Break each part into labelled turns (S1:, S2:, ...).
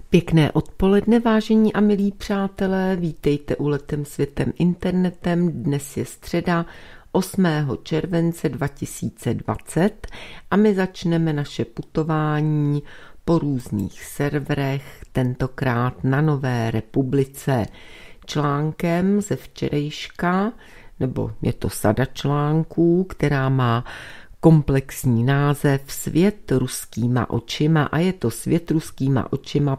S1: Pěkné odpoledne, vážení a milí přátelé, vítejte u Letem světem internetem. Dnes je středa 8. července 2020 a my začneme naše putování po různých serverech, tentokrát na Nové republice, článkem ze včerejška, nebo je to sada článků, která má komplexní název Svět ruskýma očima a je to Svět ruskýma očima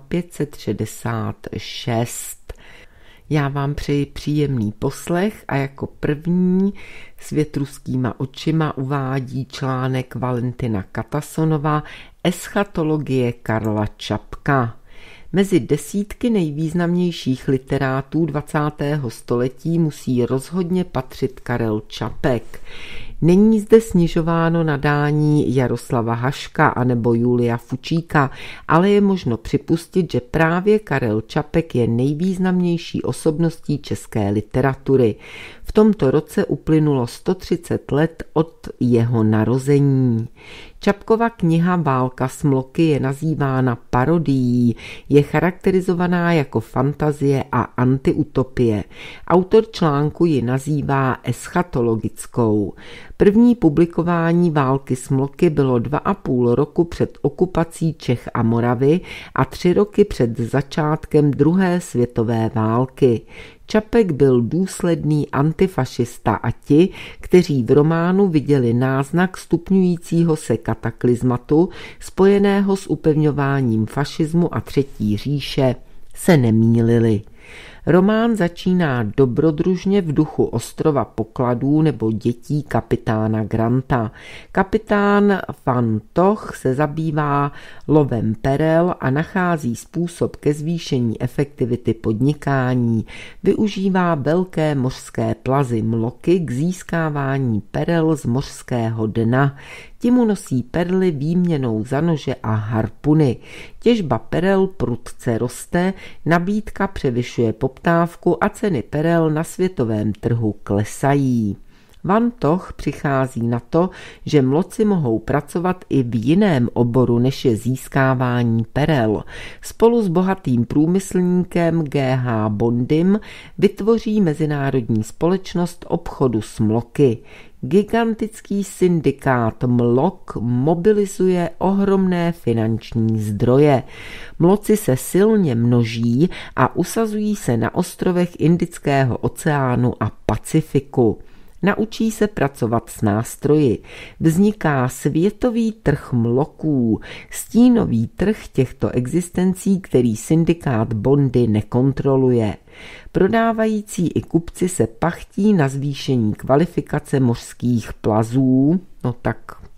S1: 566. Já vám přeji příjemný poslech a jako první Svět ruskýma očima uvádí článek Valentina Katasonova Eschatologie Karla Čapka. Mezi desítky nejvýznamnějších literátů 20. století musí rozhodně patřit Karel Čapek. Není zde snižováno nadání Jaroslava Haška anebo Julia Fučíka, ale je možno připustit, že právě Karel Čapek je nejvýznamnější osobností české literatury. V tomto roce uplynulo 130 let od jeho narození. Čapkova kniha Válka smloky je nazývána parodií, je charakterizovaná jako fantazie a antiutopie. Autor článku ji nazývá eschatologickou. První publikování Války smloky bylo 2,5 roku před okupací Čech a Moravy a 3 roky před začátkem druhé světové války. Čapek byl důsledný antifašista a ti, kteří v románu viděli náznak stupňujícího se kataklizmatu spojeného s upevňováním fašismu a Třetí říše, se nemýlili. Román začíná dobrodružně v duchu ostrova pokladů nebo dětí kapitána Granta. Kapitán Van Toch se zabývá lovem perel a nachází způsob ke zvýšení efektivity podnikání. Využívá velké mořské plazy mloky k získávání perel z mořského dna. Ti mu nosí perly výměnou za nože a harpuny. Těžba perel prudce roste, nabídka převyšuje poptávku a ceny perel na světovém trhu klesají. Van Toch přichází na to, že mloci mohou pracovat i v jiném oboru, než je získávání perel. Spolu s bohatým průmyslníkem G.H. Bondym vytvoří mezinárodní společnost obchodu s mloky. Gigantický syndikát mlok mobilizuje ohromné finanční zdroje. Mloci se silně množí a usazují se na ostrovech Indického oceánu a Pacifiku. Naučí se pracovat s nástroji. Vzniká světový trh mloků, stínový trh těchto existencí, který syndikát Bondy nekontroluje. Prodávající i kupci se pachtí na zvýšení kvalifikace mořských plazů, no tak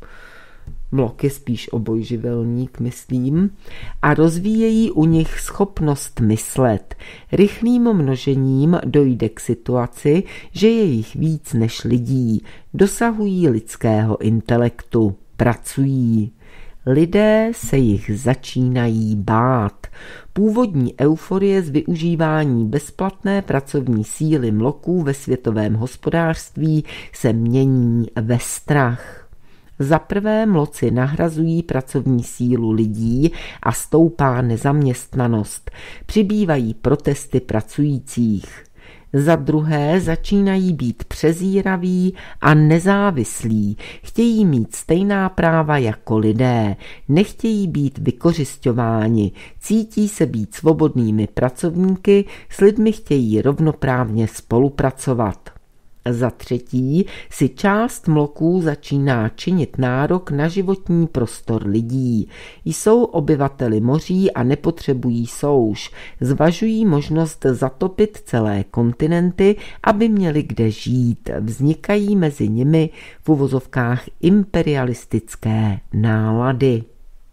S1: mlok je spíš obojživelník, myslím, a rozvíjejí u nich schopnost myslet. Rychlým množením dojde k situaci, že je jich víc než lidí, dosahují lidského intelektu, pracují. Lidé se jich začínají bát. Původní euforie z využívání bezplatné pracovní síly mloků ve světovém hospodářství se mění ve strach. Za prvé mloci nahrazují pracovní sílu lidí a stoupá nezaměstnanost. Přibývají protesty pracujících. Za druhé začínají být přezíraví a nezávislí. Chtějí mít stejná práva jako lidé. Nechtějí být vykořisťováni. Cítí se být svobodnými pracovníky, s lidmi chtějí rovnoprávně spolupracovat. Za třetí si část mloků začíná činit nárok na životní prostor lidí. Jsou obyvateli moří a nepotřebují souš. Zvažují možnost zatopit celé kontinenty, aby měli kde žít. Vznikají mezi nimi v uvozovkách imperialistické nálady.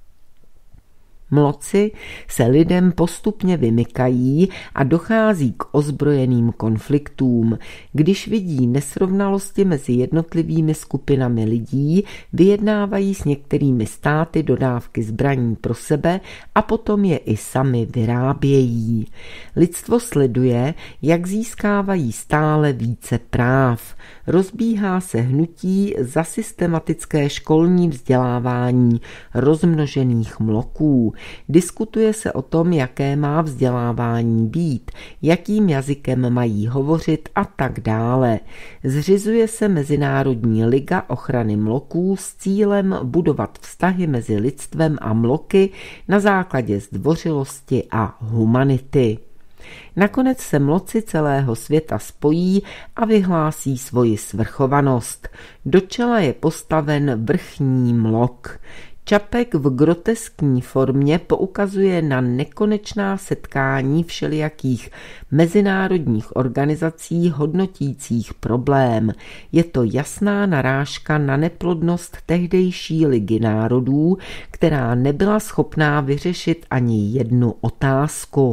S1: Mloci se lidem postupně vymykají a dochází k ozbrojeným konfliktům. Když vidí nesrovnalosti mezi jednotlivými skupinami lidí, vyjednávají s některými státy dodávky zbraní pro sebe a potom je i sami vyrábějí. Lidstvo sleduje, jak získávají stále více práv. Rozbíhá se hnutí za systematické školní vzdělávání rozmnožených mloků. Diskutuje se o tom, jaké má vzdělávání být, jakým jazykem mají hovořit a tak dále. Zřizuje se Mezinárodní liga ochrany mloků s cílem budovat vztahy mezi lidstvem a mloky na základě zdvořilosti a humanity. Nakonec se mloci celého světa spojí a vyhlásí svoji svrchovanost. Do čela je postaven vrchní mlok. Čapek v groteskní formě poukazuje na nekonečná setkání všelijakých mezinárodních organizací hodnotících problém. Je to jasná narážka na neplodnost tehdejší Ligy národů, která nebyla schopná vyřešit ani jednu otázku.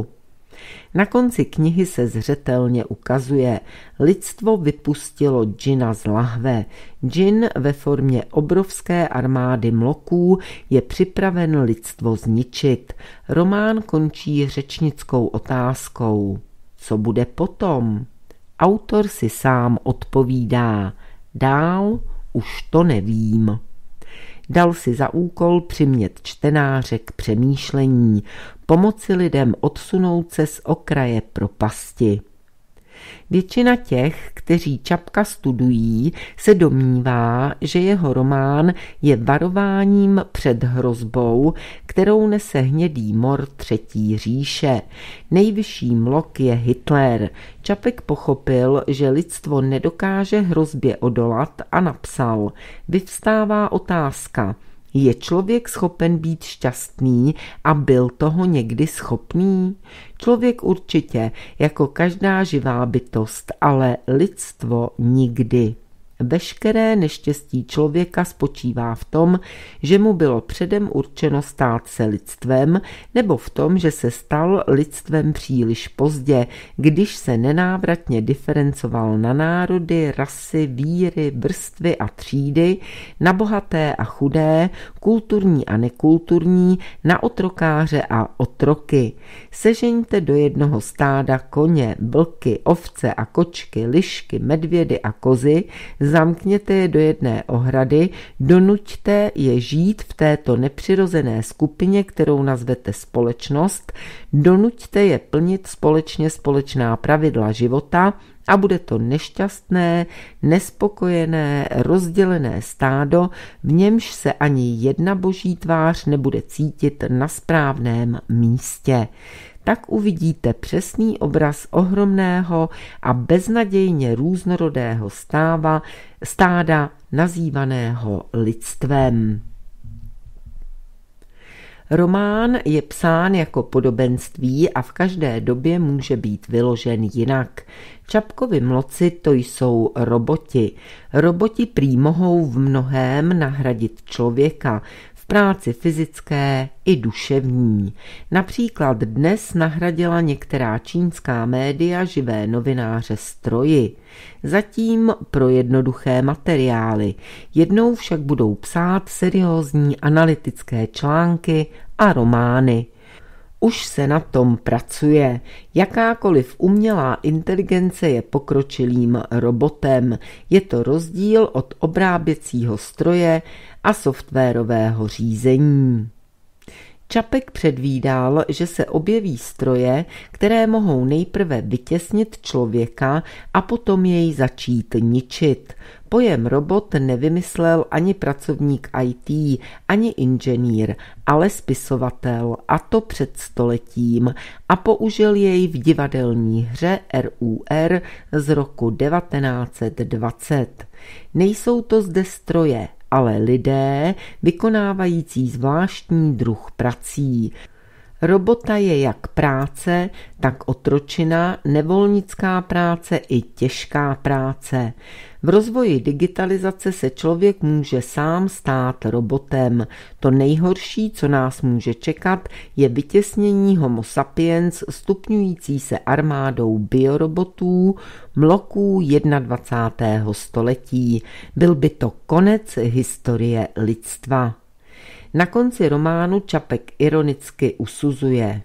S1: Na konci knihy se zřetelně ukazuje, lidstvo vypustilo džina z lahve. Džin ve formě obrovské armády mloků je připraven lidstvo zničit. Román končí řečnickou otázkou. Co bude potom? Autor si sám odpovídá. Dál už to nevím. Dal si za úkol přimět čtenáře k přemýšlení, pomoci lidem odsunout se z okraje propasti. Většina těch, kteří Čapka studují, se domnívá, že jeho román je varováním před hrozbou, kterou nese hnědý mor Třetí říše. Nejvyšší mlok je Hitler. Čapek pochopil, že lidstvo nedokáže hrozbě odolat a napsal: vyvstává otázka, je člověk schopen být šťastný a byl toho někdy schopný? Člověk určitě, jako každá živá bytost, ale lidstvo nikdy. Veškeré neštěstí člověka spočívá v tom, že mu bylo předem určeno stát se lidstvem, nebo v tom, že se stal lidstvem příliš pozdě, když se nenávratně diferencoval na národy, rasy, víry, vrstvy a třídy, na bohaté a chudé, kulturní a nekulturní, na otrokáře a otroky. Sežeňte do jednoho stáda koně, vlky, ovce a kočky, lišky, medvědy a kozy, zamkněte je do jedné ohrady, donuťte je žít v této nepřirozené skupině, kterou nazvete společnost, donuťte je plnit společně společná pravidla života a bude to nešťastné, nespokojené, rozdělené stádo, v němž se ani jedna boží tvář nebude cítit na správném místě. Tak uvidíte přesný obraz ohromného a beznadějně různorodého stáda nazývaného lidstvem. Román je psán jako podobenství a v každé době může být vyložen jinak. Čapkovi mloci to jsou roboti. Roboti prý mohou v mnohém nahradit člověka, v práci fyzické i duševní. Například dnes nahradila některá čínská média živé novináře stroji. Zatím pro jednoduché materiály. Jednou však budou psát seriózní analytické články a romány. Už se na tom pracuje. Jakákoliv umělá inteligence je pokročilým robotem. Je to rozdíl od obráběcího stroje a softwarového řízení. Čapek předvídal, že se objeví stroje, které mohou nejprve vytěsnit člověka a potom jej začít ničit. Pojem robot nevymyslel ani pracovník IT, ani inženýr, ale spisovatel, a to před stoletím, a použil jej v divadelní hře RUR z roku 1920. Nejsou to zde stroje, ale lidé vykonávající zvláštní druh prací. Robota je jak práce, tak otročina, nevolnická práce i těžká práce. V rozvoji digitalizace se člověk může sám stát robotem. To nejhorší, co nás může čekat, je vytěsnění Homo sapiens stupňující se armádou biorobotů, mloků 21. století. Byl by to konec historie lidstva. Na konci románu Čapek ironicky usuzuje.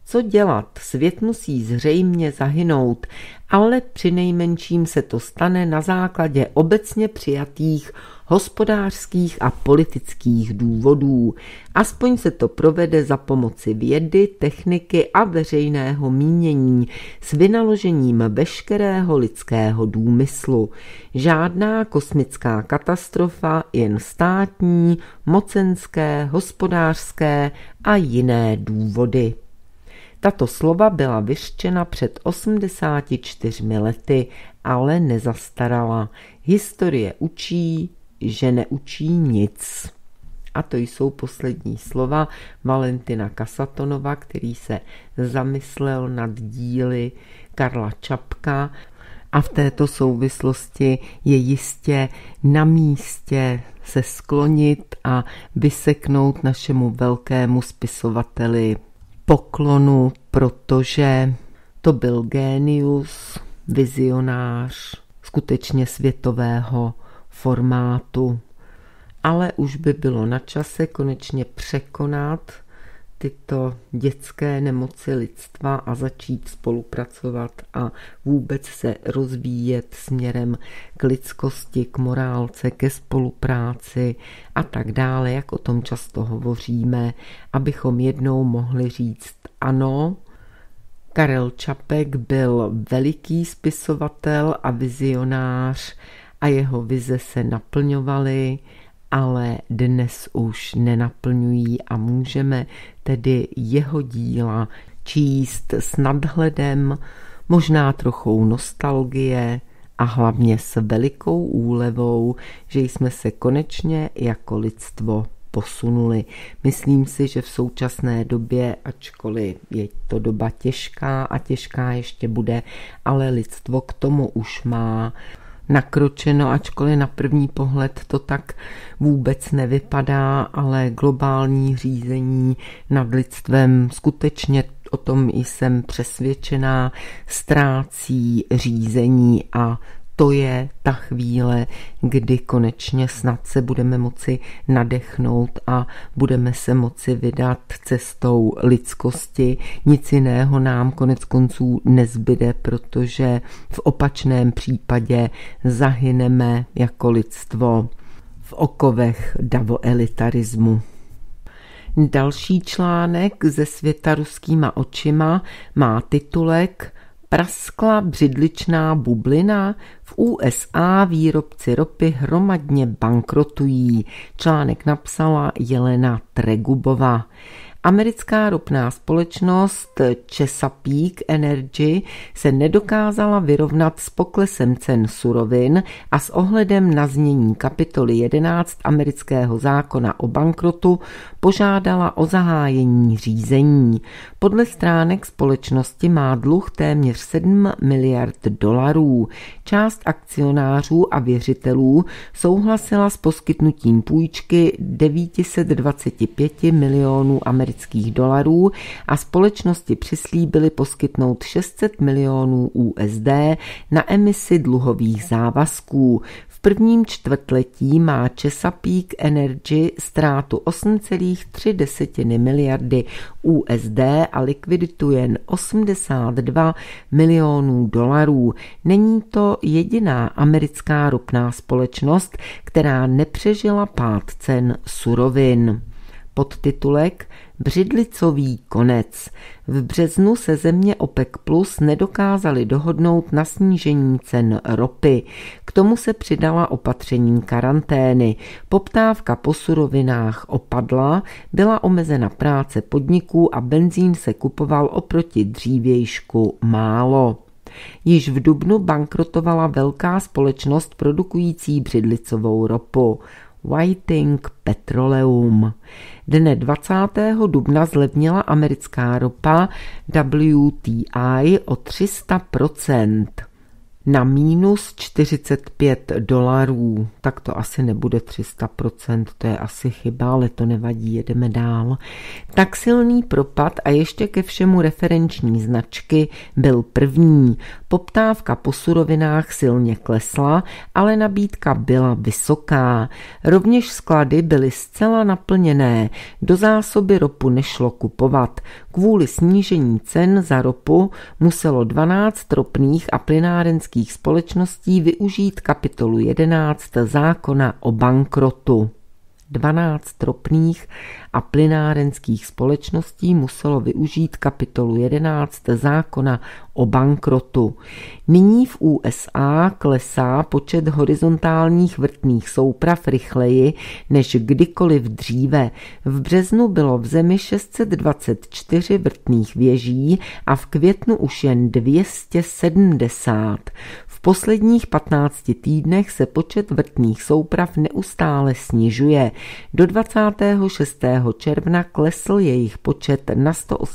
S1: Co dělat? Svět musí zřejmě zahynout, ale přinejmenším se to stane na základě obecně přijatých hospodářských a politických důvodů. Aspoň se to provede za pomoci vědy, techniky a veřejného mínění s vynaložením veškerého lidského důmyslu. Žádná kosmická katastrofa, jen státní, mocenské, hospodářské a jiné důvody. Tato slova byla vyřčena před 84 lety, ale nezastarala. Historie učí, že neučí nic. A to jsou poslední slova Valentina Kasatonova, který se zamyslel nad díly Karla Čapka. A v této souvislosti je jistě na místě se sklonit a vyseknout našemu velkému spisovateli poklonu, protože to byl génius, vizionář, skutečně světového formátu. Ale už by bylo na čase konečně překonat tyto dětské nemoci lidstva a začít spolupracovat a vůbec se rozvíjet směrem k lidskosti, k morálce, ke spolupráci a tak dále, jak o tom často hovoříme, abychom jednou mohli říct ano, Karel Čapek byl veliký spisovatel a vizionář a jeho vize se naplňovaly, ale dnes už nenaplňují a můžeme tedy jeho díla číst s nadhledem, možná trochou nostalgie a hlavně s velikou úlevou, že jsme se konečně jako lidstvo posunuli. Myslím si, že v současné době, ačkoliv je to doba těžká a těžká ještě bude, ale lidstvo k tomu už má nakročeno, ačkoliv na první pohled to tak vůbec nevypadá, ale globální řízení nad lidstvem skutečně, o tom jsem přesvědčená, ztrácí řízení a to je ta chvíle, kdy konečně snad se budeme moci nadechnout a budeme se moci vydat cestou lidskosti. Nic jiného nám konec konců nezbyde, protože v opačném případě zahyneme jako lidstvo v okovech davoelitarismu. Další článek ze světa ruskýma očima má titulek Praskla břidličná bublina, v USA výrobci ropy hromadně bankrotují. Článek napsala Jelena Tregubova. Americká ropná společnost Chesapeake Energy se nedokázala vyrovnat s poklesem cen surovin a s ohledem na znění kapitoly 11 amerického zákona o bankrotu požádala o zahájení řízení. Podle stránek společnosti má dluh téměř 7 miliard dolarů. Část akcionářů a věřitelů souhlasila s poskytnutím půjčky 925 milionů amerických dolarů a společnosti přislíbily poskytnout 600 milionů USD na emisi dluhových závazků. V prvním čtvrtletí má Chesapeake Energy ztrátu 8,3 miliardy USD a likviditu jen 82 milionů dolarů. Není to jediná americká ropná společnost, která nepřežila pád cen surovin. Podtitulek Břidlicový konec. V březnu se země OPEC Plus nedokázaly dohodnout na snížení cen ropy. K tomu se přidala opatření karantény. Poptávka po surovinách opadla, byla omezena práce podniků a benzín se kupoval oproti dřívějšku málo. Již v dubnu bankrotovala velká společnost produkující břidlicovou ropu. Whiting Petroleum. Dne 20. dubna zlevnila americká ropa WTI o 300%. Na minus 45 dolarů. Tak to asi nebude 300%, to je asi chyba, ale to nevadí, jedeme dál. Tak silný propad a ještě ke všemu referenční značky byl první. Poptávka po surovinách silně klesla, ale nabídka byla vysoká. Rovněž sklady byly zcela naplněné. Do zásoby ropu nešlo kupovat. Kvůli snížení cen za ropu muselo 12 ropných a plynárenských společností využít kapitolu 11 zákona o bankrotu. 12 ropných a plynárenských společností muselo využít kapitolu 11 zákona o bankrotu. Nyní v USA klesá počet horizontálních vrtných souprav rychleji než kdykoliv dříve. V březnu bylo v zemi 624 vrtných věží a v květnu už jen 270. V posledních 15 týdnech se počet vrtných souprav neustále snižuje. Do 26. června klesl jejich počet na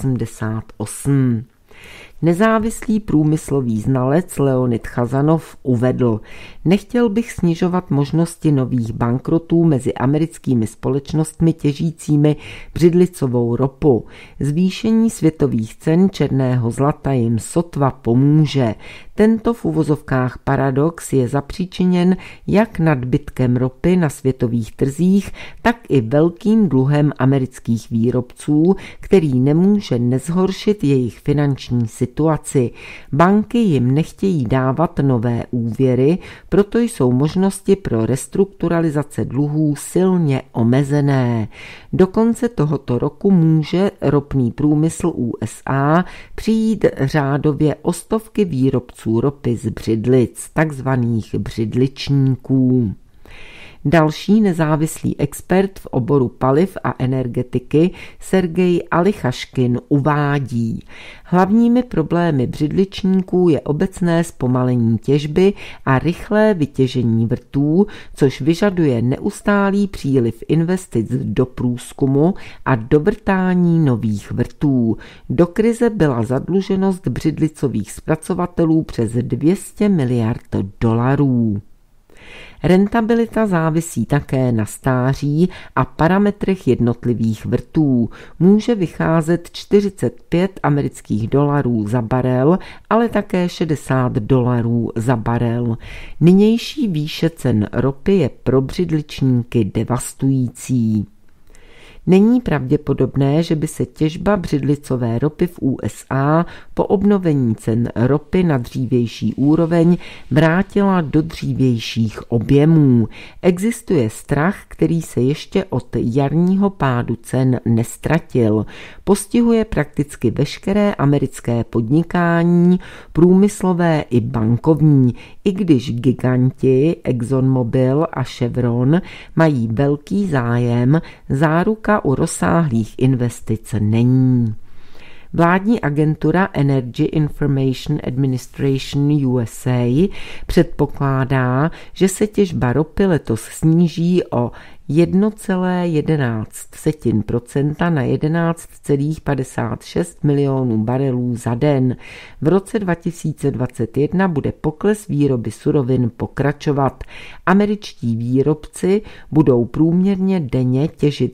S1: 188. Nezávislý průmyslový znalec Leonid Chazanov uvedl: Nechtěl bych snižovat možnosti nových bankrotů mezi americkými společnostmi těžícími břidlicovou ropu. Zvýšení světových cen černého zlata jim sotva pomůže. Tento v uvozovkách paradox je zapříčiněn jak nadbytkem ropy na světových trzích, tak i velkým dluhem amerických výrobců, který nemůže nezhoršit jejich finanční situaci. Banky jim nechtějí dávat nové úvěry, proto jsou možnosti pro restrukturalizace dluhů silně omezené. Do konce tohoto roku může ropný průmysl USA přijít řádově o stovky výrobců ropy z břidlic, takzvaných břidličníků. Další nezávislý expert v oboru paliv a energetiky Sergej Alichaškin uvádí: Hlavními problémy břidličníků je obecné zpomalení těžby a rychlé vytěžení vrtů, což vyžaduje neustálý příliv investic do průzkumu a dovrtání nových vrtů. Do krize byla zadluženost břidlicových zpracovatelů přes 200 miliard dolarů. Rentabilita závisí také na stáří a parametrech jednotlivých vrtů. Může vycházet 45 amerických dolarů za barel, ale také 60 dolarů za barel. Nynější výše cen ropy je pro břidličníky devastující. Není pravděpodobné, že by se těžba břidlicové ropy v USA po obnovení cen ropy na dřívější úroveň vrátila do dřívějších objemů. Existuje strach, který se ještě od jarního pádu cen nestratil. Postihuje prakticky veškeré americké podnikání, průmyslové i bankovní, i když giganti ExxonMobil a Chevron mají velký zájem, záruka u rozsáhlých investic není. Vládní agentura Energy Information Administration USA předpokládá, že se těžba ropy letos sníží o 1,11% na 11,56 milionů barelů za den. V roce 2021 bude pokles výroby surovin pokračovat. Američtí výrobci budou průměrně denně těžit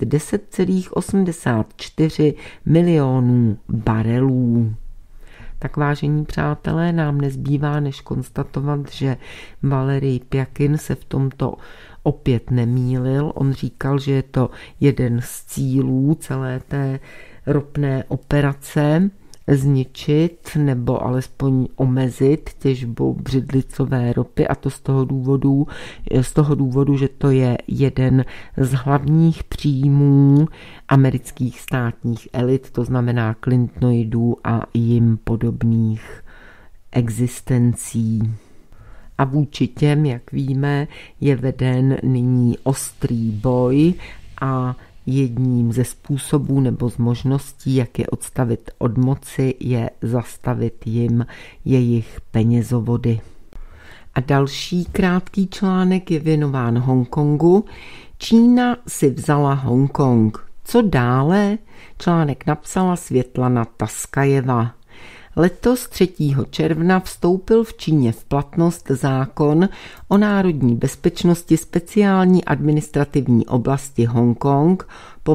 S1: 10,84 milionů barelů. Tak vážení přátelé, nám nezbývá než konstatovat, že Valerij Pjakin se v tomto opět nemýlil. On říkal, že je to jeden z cílů celé té ropné operace zničit nebo alespoň omezit těžbu břidlicové ropy, a to z toho důvodu, že to je jeden z hlavních příjmů amerických státních elit, to znamená Clintonoidů a jim podobných existencí. A vůči těm, jak víme, je veden nyní ostrý boj a jedním ze způsobů nebo z možností, jak je odstavit od moci, je zastavit jim jejich penězovody. A další krátký článek je věnován Hongkongu. Čína si vzala Hongkong. Co dále? Článek napsala Světlana Taskajeva. Letos 3. června vstoupil v Číně v platnost zákon o národní bezpečnosti speciální administrativní oblasti Hongkong,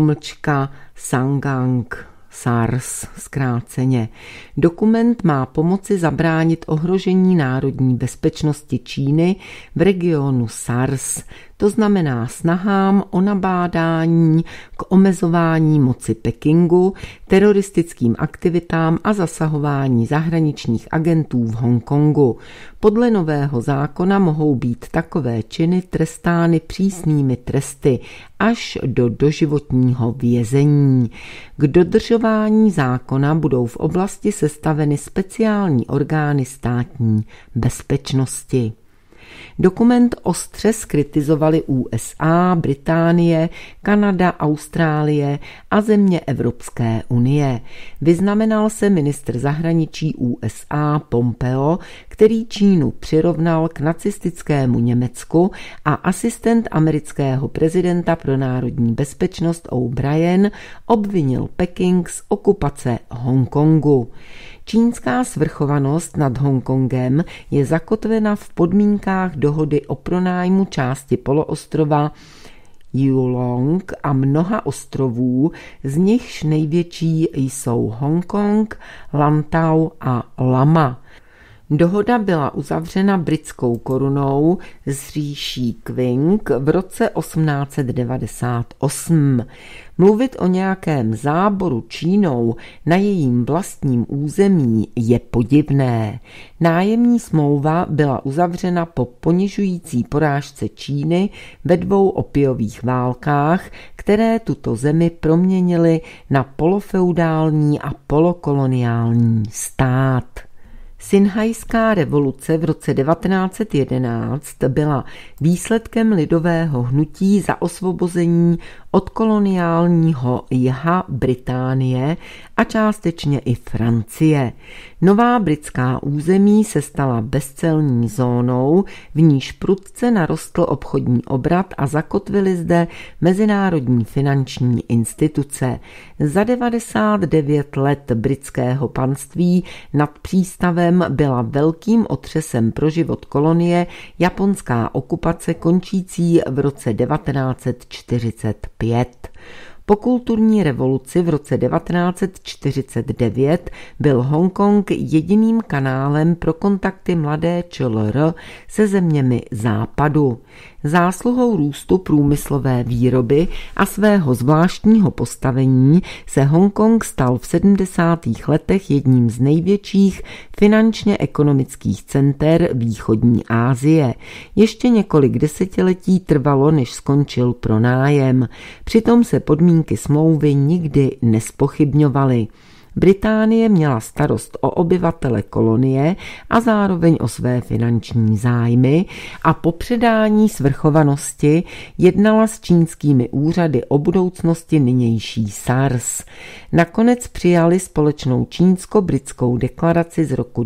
S1: Sangang, SARS zkráceně. Dokument má pomoci zabránit ohrožení národní bezpečnosti Číny v regionu SARS. to znamená snahám o nabádání k omezování moci Pekingu, teroristickým aktivitám a zasahování zahraničních agentů v Hongkongu. Podle nového zákona mohou být takové činy trestány přísnými tresty až do doživotního vězení. K dodržování zákona budou v oblasti sestaveny speciální orgány státní bezpečnosti. Dokument ostře zkritizovaly USA, Británie, Kanada, Austrálie a země Evropské unie. Vyznamenal se ministr zahraničí USA Pompeo, který Čínu přirovnal k nacistickému Německu, a asistent amerického prezidenta pro národní bezpečnost O'Brien obvinil Peking z okupace Hongkongu. Čínská svrchovanost nad Hongkongem je zakotvena v podmínkách dohody o pronájmu části poloostrova Yulong a mnoha ostrovů, z nichž největší jsou Hongkong, Lantau a Lama. Dohoda byla uzavřena britskou korunou s říší Qing v roce 1898. Mluvit o nějakém záboru Čínou na jejím vlastním území je podivné. Nájemní smlouva byla uzavřena po ponižující porážce Číny ve 2 opiových válkách, které tuto zemi proměnily na polofeudální a polokoloniální stát. Singhajská revoluce v roce 1911 byla výsledkem lidového hnutí za osvobození od koloniálního jha Británie a částečně i Francie. Nová britská území se stala bezcelní zónou, v níž prudce narostl obchodní obrat a zakotvily zde mezinárodní finanční instituce. Za 99 let britského panství nad přístavem byla velkým otřesem pro život kolonie japonská okupace končící v roce 1945. Po kulturní revoluci v roce 1949 byl Hongkong jediným kanálem pro kontakty mladé ČLR se zeměmi západu. Zásluhou růstu průmyslové výroby a svého zvláštního postavení se Hongkong stal v 70. letech jedním z největších finančně ekonomických center východní Asie. Ještě několik desetiletí trvalo, než skončil pronájem. Přitom se podmínky smlouvy nikdy nezpochybňovaly. Británie měla starost o obyvatele kolonie a zároveň o své finanční zájmy a po předání svrchovanosti jednala s čínskými úřady o budoucnosti nynější SARS. Nakonec přijali společnou čínsko-britskou deklaraci z roku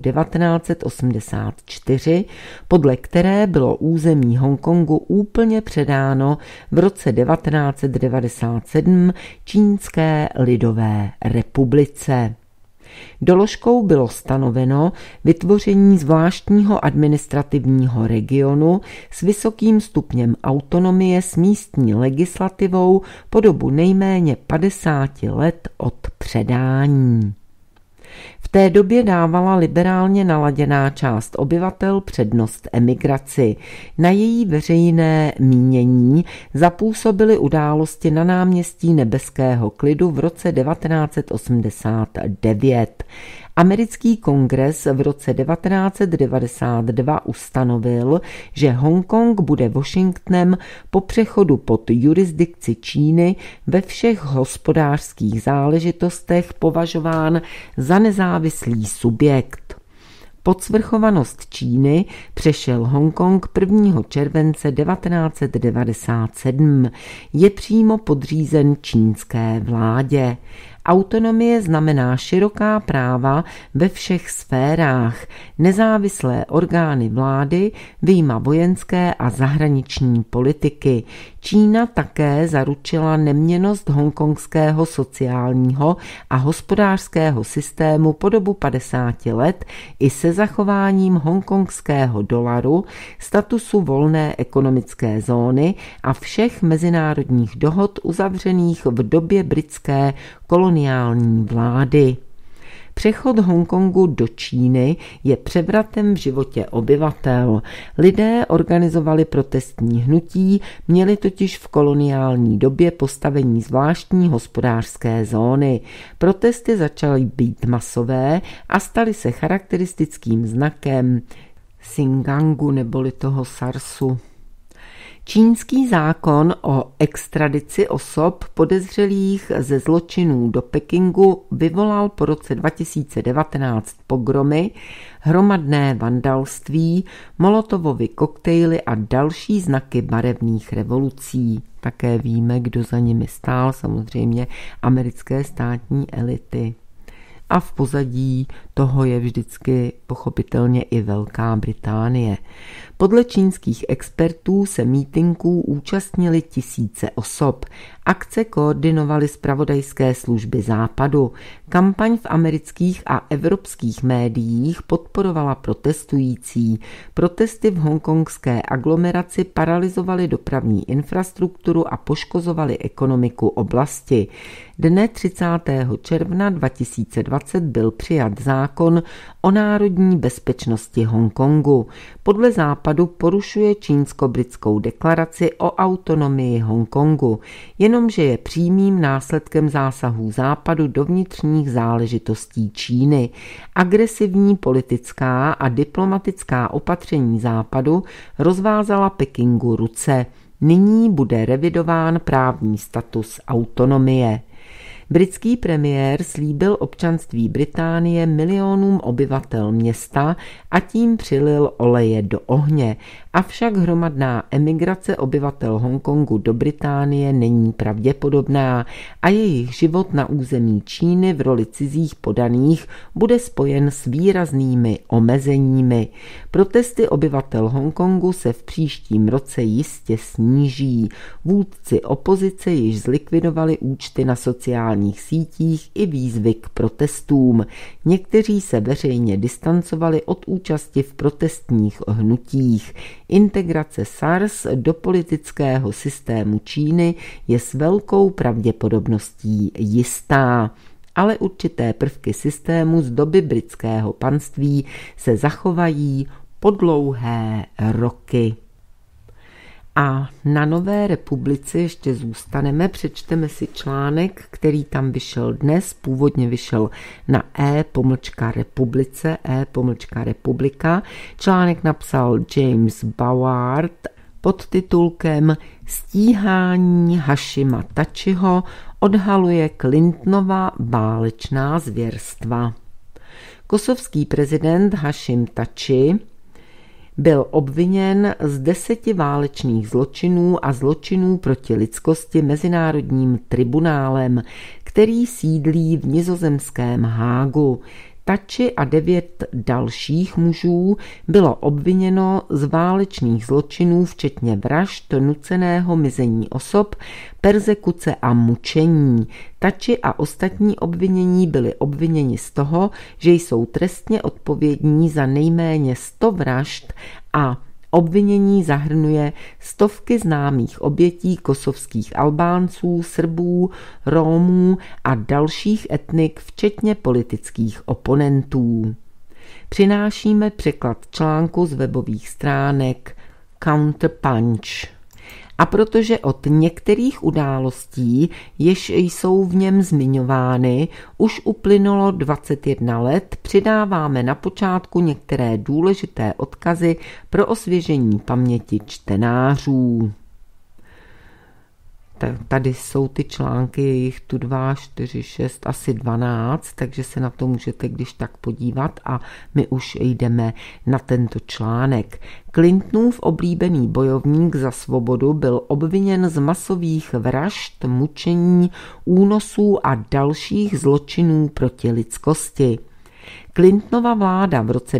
S1: 1984, podle které bylo území Hongkongu úplně předáno v roce 1997 Čínské lidové republice. Doložkou bylo stanoveno vytvoření zvláštního administrativního regionu s vysokým stupněm autonomie s místní legislativou po dobu nejméně 50 let od předání. V té době dávala liberálně naladěná část obyvatel přednost emigraci. Na její veřejné mínění zapůsobily události na náměstí Nebeského klidu v roce 1989. Americký kongres v roce 1992 ustanovil, že Hongkong bude Washingtonem po přechodu pod jurisdikci Číny ve všech hospodářských záležitostech považován za nezávislý subjekt. Pod svrchovanost Číny přešel Hongkong 1. července 1997. Je přímo podřízen čínské vládě. Autonomie znamená široká práva ve všech sférách, nezávislé orgány vlády, vyjma vojenské a zahraniční politiky. Čína také zaručila neměnnost hongkongského sociálního a hospodářského systému po dobu 50 let i se zachováním hongkongského dolaru, statusu volné ekonomické zóny a všech mezinárodních dohod uzavřených v době britské koloniální vlády. Přechod Hongkongu do Číny je převratem v životě obyvatel. Lidé organizovali protestní hnutí, měli totiž v koloniální době postavení zvláštní hospodářské zóny. Protesty začaly být masové a staly se charakteristickým znakem Xinjiangu neboli toho SARSu. Čínský zákon o extradici osob podezřelých ze zločinů do Pekingu vyvolal po roce 2019 pogromy, hromadné vandalství, molotovovy koktejly a další znaky barevných revolucí. Také víme, kdo za nimi stál, samozřejmě americké státní elity. A v pozadí toho je vždycky pochopitelně i Velká Británie. Podle čínských expertů se mítinků účastnili tisíce osob. Akce koordinovaly zpravodajské služby Západu. Kampaň v amerických a evropských médiích podporovala protestující. Protesty v hongkongské aglomeraci paralyzovaly dopravní infrastrukturu a poškozovaly ekonomiku oblasti. Dne 30. června 2020 byl přijat zákon o národní bezpečnosti Hongkongu. Podle Západu porušuje čínsko-britskou deklaraci o autonomii Hongkongu, jenomže je přímým následkem zásahů Západu do vnitřních záležitostí Číny. Agresivní politická a diplomatická opatření Západu rozvázala Pekingu ruce. Nyní bude revidován právní status autonomie. Britský premiér slíbil občanství Británie milionům obyvatel města a tím přilil oleje do ohně. Avšak hromadná emigrace obyvatel Hongkongu do Británie není pravděpodobná a jejich život na území Číny v roli cizích podaných bude spojen s výraznými omezeními. Protesty obyvatel Hongkongu se v příštím roce jistě sníží. Vůdci opozice již zlikvidovali účty na sociálních sítích i výzvy k protestům. Někteří se veřejně distancovali od účasti v protestních hnutích. Integrace SARS do politického systému Číny je s velkou pravděpodobností jistá, ale určité prvky systému z doby britského panství se zachovají po dlouhé roky. A na Nové republice ještě zůstaneme, přečteme si článek, který tam vyšel dnes, původně vyšel na e-republika. Článek napsal James Boward pod titulkem Stíhání Hašima Tačiho odhaluje Clintonova válečná zvěrstva. Kosovský prezident Hašim Tači byl obviněn z 10 válečných zločinů a zločinů proti lidskosti Mezinárodním tribunálem, který sídlí v nizozemském Hágu. Tači a 9 dalších mužů bylo obviněno z válečných zločinů, včetně vražd, nuceného mizení osob, perzekuce a mučení. Tači a ostatní obvinění byli obviněni z toho, že jsou trestně odpovědní za nejméně 100 vražd a obvinění zahrnuje stovky známých obětí kosovských Albánců, Srbů, Rómů a dalších etnik, včetně politických oponentů. Přinášíme překlad článku z webových stránek Counterpunch. A protože od některých událostí, jež jsou v něm zmiňovány, už uplynulo 21 let, přidáváme na počátku některé důležité odkazy pro osvěžení paměti čtenářů. Tady jsou ty články, je jich tu 2, 4, 6, asi 12, takže se na to můžete když tak podívat a my už jdeme na tento článek. Clintonův oblíbený bojovník za svobodu byl obviněn z masových vražd, mučení, únosů a dalších zločinů proti lidskosti. Clintonova vláda v roce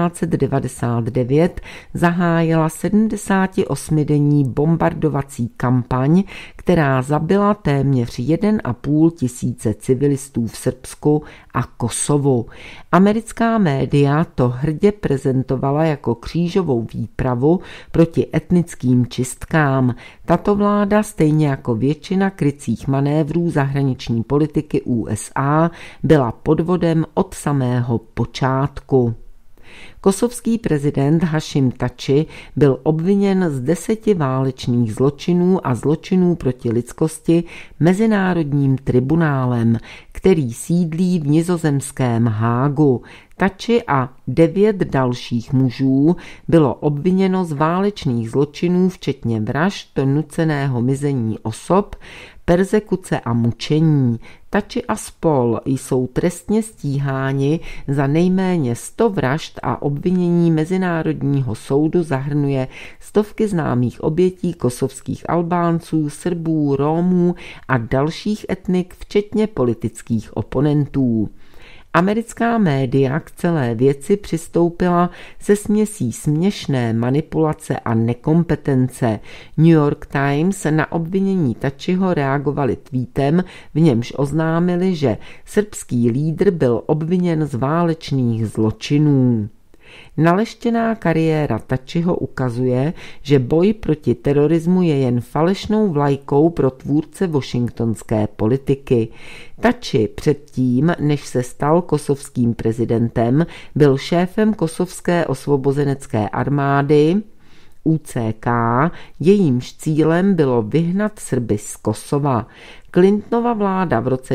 S1: 1999 zahájila 78denní bombardovací kampaň, která zabila téměř 1,5 tisíce civilistů v Srbsku a Kosovu. Americká média to hrdě prezentovala jako křížovou výpravu proti etnickým čistkám. Tato vláda, stejně jako většina krycích manévrů zahraniční politiky USA, byla podvodem od samého počátku. Kosovský prezident Hašim Tači byl obviněn z 10 válečných zločinů a zločinů proti lidskosti Mezinárodním tribunálem, který sídlí v nizozemském Hágu. Tači a 9 dalších mužů bylo obviněno z válečných zločinů, včetně vražd, nuceného mizení osob, perzekuce a mučení. Tači a spol jsou trestně stíháni za nejméně 100 vražd a obvinění Mezinárodního soudu zahrnuje stovky známých obětí kosovských Albánců, Srbů, Rómů a dalších etnik, včetně politických oponentů. Americká média k celé věci přistoupila se směsí směšné manipulace a nekompetence. New York Times na obvinění Tačiho reagovali tweetem, v němž oznámili, že srbský lídr byl obviněn z válečných zločinů. Naleštěná kariéra Tačiho ukazuje, že boj proti terorismu je jen falešnou vlajkou pro tvůrce washingtonské politiky. Tači předtím, než se stal kosovským prezidentem, byl šéfem kosovské osvobozenecké armády UCK, jejímž cílem bylo vyhnat Srby z Kosova. Clintonova vláda v roce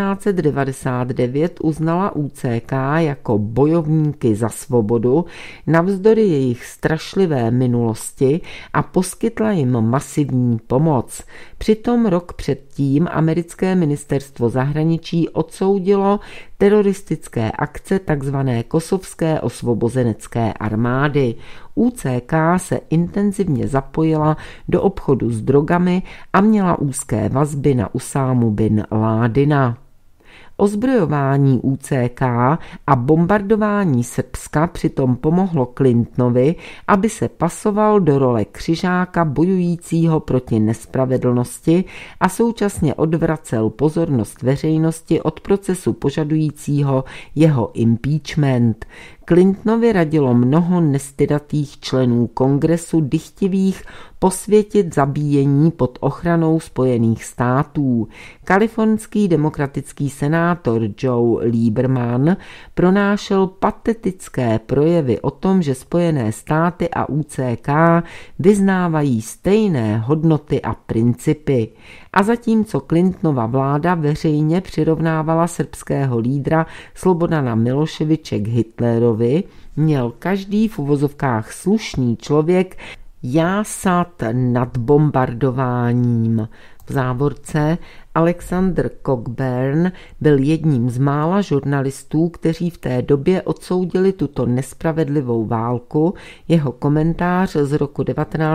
S1: 1999 uznala UCK jako bojovníky za svobodu navzdory jejich strašlivé minulosti a poskytla jim masivní pomoc. Přitom rok předtím americké ministerstvo zahraničí odsoudilo teroristické akce tzv. Kosovské osvobozenecké armády. UCK se intenzivně zapojila do obchodu s drogami a měla úzké vazby na Usámu bin Ládina. Ozbrojování UCK a bombardování Srbska přitom pomohlo Clintonovi, aby se pasoval do role křižáka bojujícího proti nespravedlnosti a současně odvracel pozornost veřejnosti od procesu požadujícího jeho impeachment. Clintonovi radilo mnoho nestydatých členů kongresu dychtivých posvětit zabíjení pod ochranou Spojených států. Kalifornský demokratický senátor Joe Lieberman pronášel patetické projevy o tom, že Spojené státy a UCK vyznávají stejné hodnoty a principy. A zatímco Clintonova vláda veřejně přirovnávala srbského lídra Slobodana Miloševiče k Hitlerovi, měl každý v uvozovkách slušný člověk jásat nad bombardováním. V závorce Alexander Cockburn byl jedním z mála žurnalistů, kteří v té době odsoudili tuto nespravedlivou válku. Jeho komentář z roku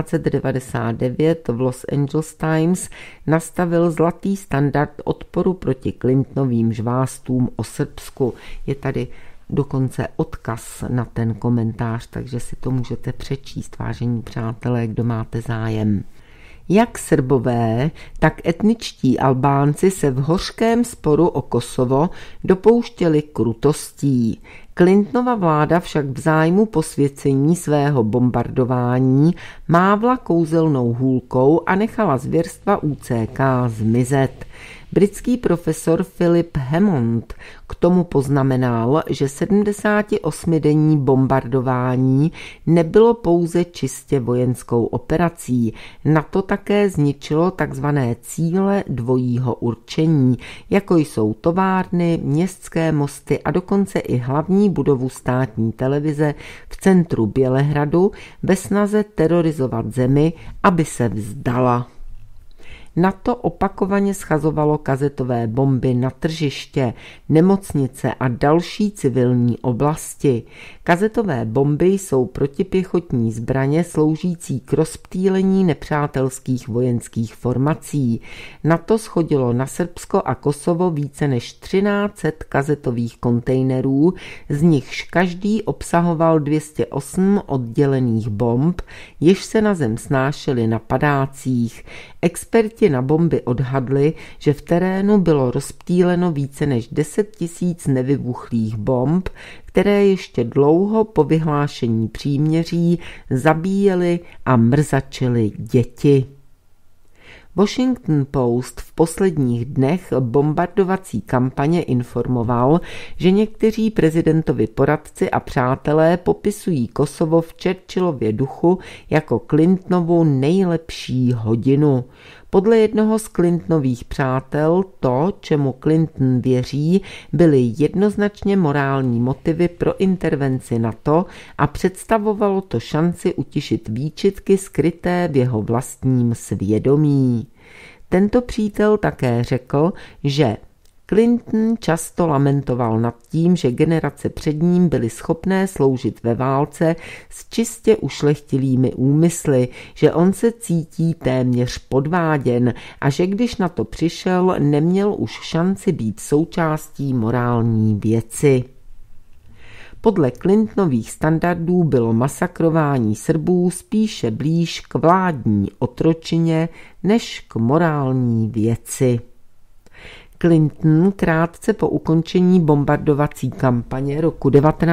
S1: 1999 v Los Angeles Times nastavil zlatý standard odporu proti Clintonovým žvástům o Srbsku. Je tady dokonce odkaz na ten komentář, takže si to můžete přečíst, vážení přátelé, kdo máte zájem. Jak Srbové, tak etničtí Albánci se v hořkém sporu o Kosovo dopouštěli krutostí. Clintonova vláda však v zájmu posvěcení svého bombardování mávla kouzelnou hůlkou a nechala zvěrstva UCK zmizet. Britský profesor Philip Hammond k tomu poznamenal, že 78denní bombardování nebylo pouze čistě vojenskou operací. NATO také zničilo takzvané cíle dvojího určení, jako jsou továrny, městské mosty a dokonce i hlavní budovu státní televize v centru Bělehradu ve snaze terorizovat zemi, aby se vzdala. NATO opakovaně schazovalo kazetové bomby na tržiště, nemocnice a další civilní oblasti. Kazetové bomby jsou protipěchotní zbraně sloužící k rozptýlení nepřátelských vojenských formací. NATO shodilo na Srbsko a Kosovo více než 1300 kazetových kontejnerů, z nichž každý obsahoval 208 oddělených bomb, jež se na zem snášely na padácích. Experti na bomby odhadli, že v terénu bylo rozptýleno více než 10 000 nevybuchlých bomb, které ještě dlouho po vyhlášení příměří zabíjely a mrzačily děti. Washington Post v posledních dnech bombardovací kampaně informoval, že někteří prezidentovi poradci a přátelé popisují Kosovo v Churchillově duchu jako Clintonovu nejlepší hodinu. Podle jednoho z Clintonových přátel to, čemu Clinton věří, byly jednoznačně morální motivy pro intervenci NATO a představovalo to šanci utišit výčitky skryté v jeho vlastním svědomí. Tento přítel také řekl, že Clinton často lamentoval nad tím, že generace před ním byly schopné sloužit ve válce s čistě ušlechtilými úmysly, že on se cítí téměř podváděn a že když na to přišel, neměl už šanci být součástí morální věci. Podle Clintonových standardů bylo masakrování Srbů spíše blíž k vládní otročině než k morální věci. Clinton krátce po ukončení bombardovací kampaně roku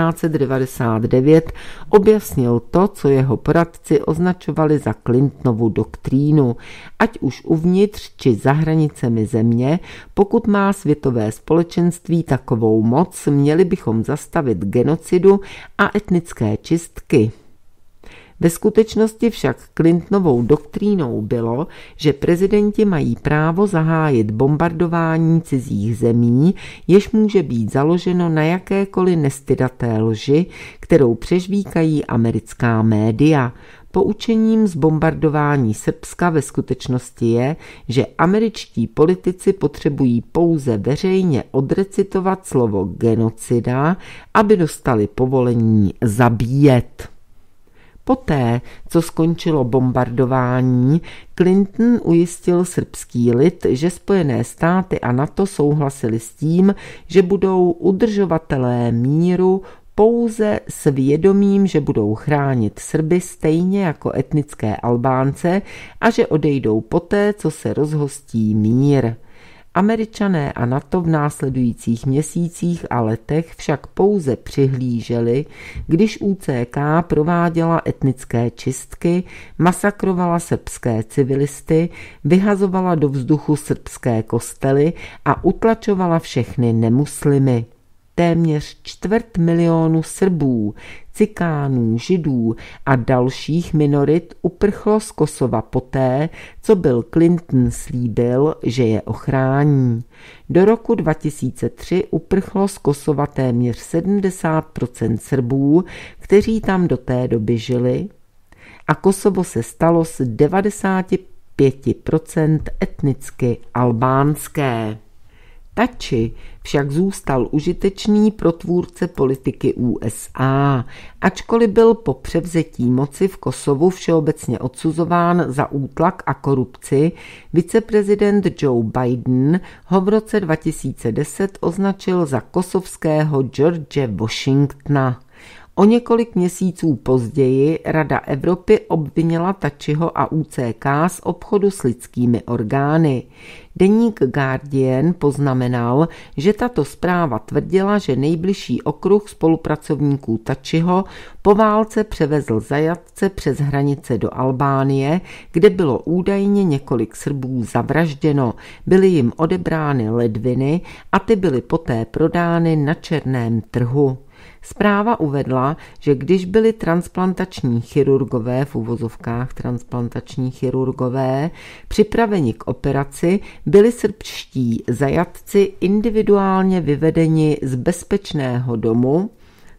S1: 1999 objasnil to, co jeho poradci označovali za Clintonovu doktrínu, ať už uvnitř či za hranicemi země. Pokud má světové společenství takovou moc, měli bychom zastavit genocidu a etnické čistky. Ve skutečnosti však Clintonovou doktrínou bylo, že prezidenti mají právo zahájit bombardování cizích zemí, jež může být založeno na jakékoliv nestydaté lži, kterou přežvíkají americká média. Poučením z bombardování Srbska ve skutečnosti je, že američtí politici potřebují pouze veřejně odrecitovat slovo genocida, aby dostali povolení zabíjet. Poté, co skončilo bombardování, Clinton ujistil srbský lid, že Spojené státy a NATO souhlasili s tím, že budou udržovatelé míru pouze s vědomím, že budou chránit Srby stejně jako etnické Albánce a že odejdou poté, co se rozhostí mír. Američané a NATO v následujících měsících a letech však pouze přihlíželi, když UCK prováděla etnické čistky, masakrovala srbské civilisty, vyhazovala do vzduchu srbské kostely a utlačovala všechny nemuslimy. Téměř 250 000 Srbů, Cikánů, Židů a dalších minorit uprchlo z Kosova poté, co Bill Clinton slíbil, že je ochrání. Do roku 2003 uprchlo z Kosova téměř 70% Srbů, kteří tam do té doby žili, a Kosovo se stalo z 95% etnicky albánské. Tači však zůstal užitečný pro tvůrce politiky USA, ačkoliv byl po převzetí moci v Kosovu všeobecně odsuzován za útlak a korupci. Viceprezident Joe Biden ho v roce 2010 označil za kosovského George Washingtona. O několik měsíců později Rada Evropy obvinila Tačiho a UCK z obchodu s lidskými orgány. Deník Guardian poznamenal, že tato zpráva tvrdila, že nejbližší okruh spolupracovníků Tačiho po válce převezl zajatce přes hranice do Albánie, kde bylo údajně několik Srbů zavražděno. Byly jim odebrány ledviny a ty byly poté prodány na černém trhu. Zpráva uvedla, že když byli transplantační chirurgové, v uvozovkách transplantační chirurgové, připraveni k operaci, byli srbští zajatci individuálně vyvedeni z bezpečného domu,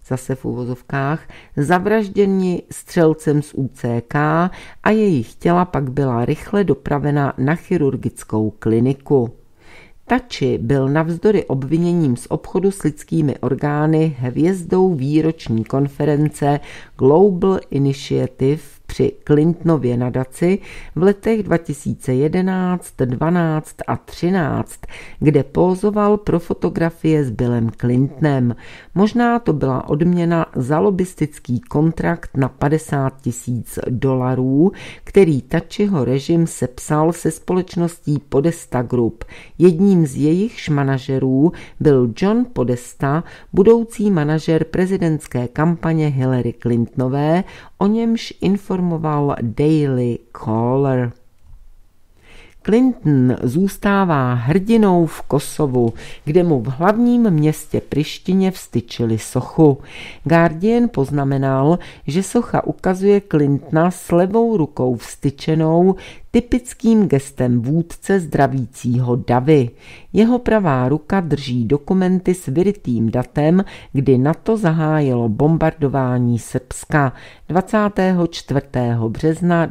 S1: zase v uvozovkách, zavražděni střelcem z UCK a jejich těla pak byla rychle dopravena na chirurgickou kliniku. Tači byl navzdory obviněním z obchodu s lidskými orgány hvězdou výroční konference Global Initiative při Clintonově nadaci v letech 2011, 12 a 13, kde pózoval pro fotografie s Billem Clintonem. Možná to byla odměna za lobistický kontrakt na $50,000, který Tačiho režim sepsal se společností Podesta Group. Jedním z jejichž manažerů byl John Podesta, budoucí manažer prezidentské kampaně Hillary Clintonové, o němž informoval Daily Caller. Clinton zůstává hrdinou v Kosovu, kde mu v hlavním městě Prištině vztyčili sochu. Guardian poznamenal, že socha ukazuje Clintona s levou rukou vztyčenou, typickým gestem vůdce zdravícího davy. Jeho pravá ruka drží dokumenty s vyrytým datem, kdy NATO zahájilo bombardování Srbska 24. března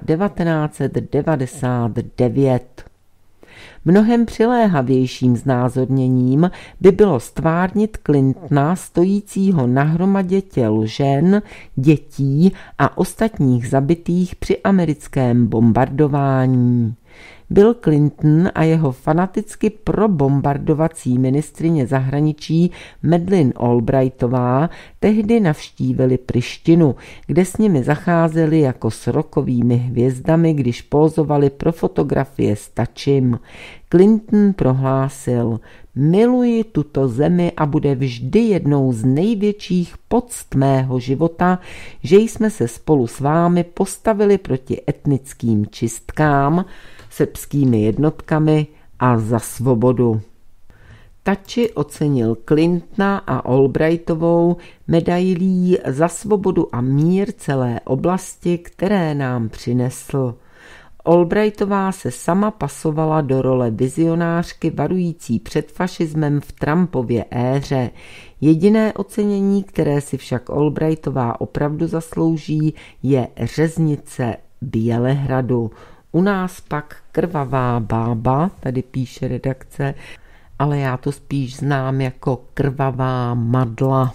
S1: 1999. Mnohem přiléhavějším znázorněním by bylo stvárnit Clintona stojícího na hromadě těl žen, dětí a ostatních zabitých při americkém bombardování. Bill Clinton a jeho fanaticky probombardovací ministryně zahraničí Madeleine Albrightová tehdy navštívili Prištinu, kde s nimi zacházeli jako s rockovými hvězdami, když pózovali pro fotografie s Tačim. Clinton prohlásil: miluji tuto zemi a bude vždy jednou z největších poct mého života, že jsme se spolu s vámi postavili proti etnickým čistkám, srbskými jednotkami a za svobodu. Tači ocenil Clintona a Albrightovou medailí za svobodu a mír celé oblasti, které nám přinesl. Albrightová se sama pasovala do role vizionářky varující před fašismem v Trumpově éře. Jediné ocenění, které si však Albrightová opravdu zaslouží, je řeznice Bělehradu. U nás pak krvavá bába, tady píše redakce, ale já to spíš znám jako krvavá madla.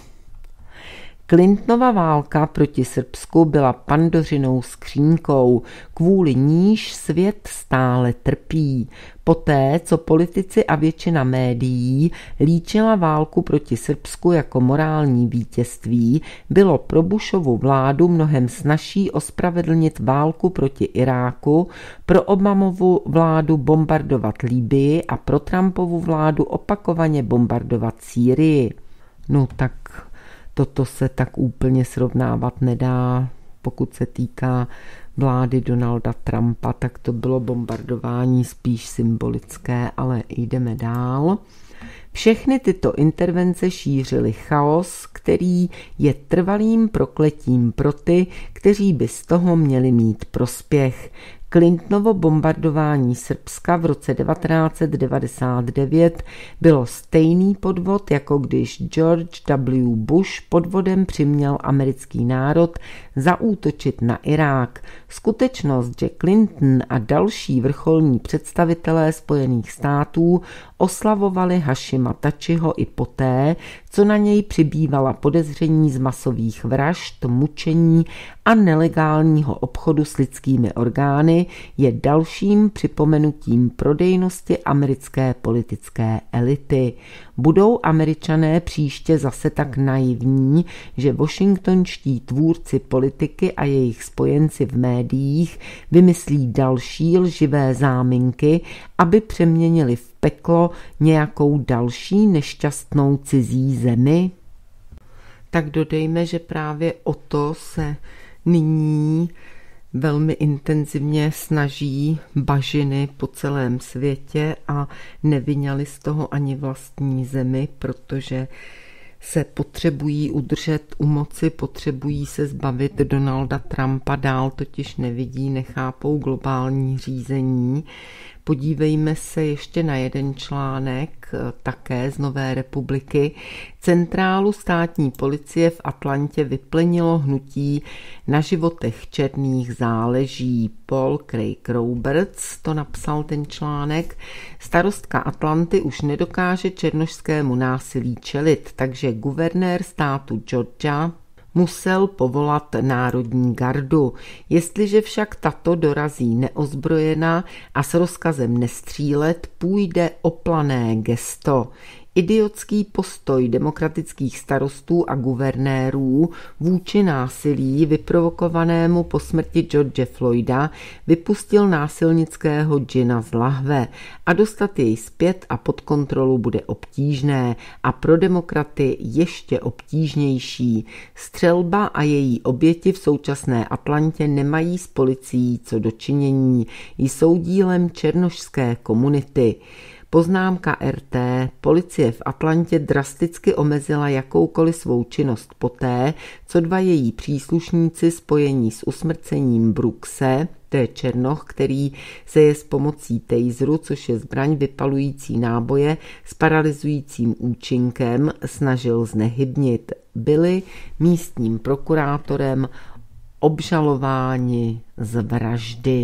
S1: Clintonova válka proti Srbsku byla Pandořinou skřínkou, kvůli níž svět stále trpí. Poté, co politici a většina médií líčila válku proti Srbsku jako morální vítězství, bylo pro Bushovu vládu mnohem snazší ospravedlnit válku proti Iráku, pro Obamovu vládu bombardovat Libyi a pro Trumpovu vládu opakovaně bombardovat Sýrii. No tak toto se tak úplně srovnávat nedá. Pokud se týká vlády Donalda Trumpa, tak to bylo bombardování spíš symbolické, ale jdeme dál. Všechny tyto intervence šířily chaos, který je trvalým prokletím pro ty, kteří by z toho měli mít prospěch. Clintonovo bombardování Srbska v roce 1999 bylo stejný podvod, jako když George W. Bush podvodem přiměl americký národ zaútočit na Irák. Skutečnost, že Clinton a další vrcholní představitelé Spojených států oslavovali Hašima Tačiho i poté, co na něj přibývala podezření z masových vražd, mučení a nelegálního obchodu s lidskými orgány, je dalším připomenutím prodejnosti americké politické elity. Budou Američané příště zase tak naivní, že washingtonští tvůrci politiky a jejich spojenci v médiích vymyslí další lživé záminky, aby přeměnili v peklo nějakou další nešťastnou cizí zemi? Tak dodejme, že právě o to se nyní velmi intenzivně snaží bažiny po celém světě a nevyňali z toho ani vlastní zemi, protože se potřebují udržet u moci, potřebují se zbavit Donalda Trumpa, dál totiž nevidí, nechápou globální řízení. Podívejme se ještě na jeden článek, také z Nové republiky. Centrálu státní policie v Atlantě vyplenilo hnutí Na životech černých záleží. Paul Craig Roberts to napsal ten článek. Starostka Atlanty už nedokáže černošskému násilí čelit, takže guvernér státu Georgia musel povolat národní gardu. Jestliže však tato dorazí neozbrojená a s rozkazem nestřílet, půjde o plané gesto. Idiotský postoj demokratických starostů a guvernérů vůči násilí vyprovokovanému po smrti George Floyda vypustil násilnického džina z lahve a dostat jej zpět a pod kontrolu bude obtížné a pro demokraty ještě obtížnější. Střelba a její oběti v současné Atlantě nemají s policií co dočinění, jsou dílem černošské komunity. Poznámka RT. Policie v Atlantě drasticky omezila jakoukoliv svou činnost poté, co 2 její příslušníci spojení s usmrcením Brookse, to je černoch, který se je s pomocí taseru, což je zbraň vypalující náboje s paralyzujícím účinkem, snažil znehybnit. Byli místním prokurátorem obžalováni z vraždy.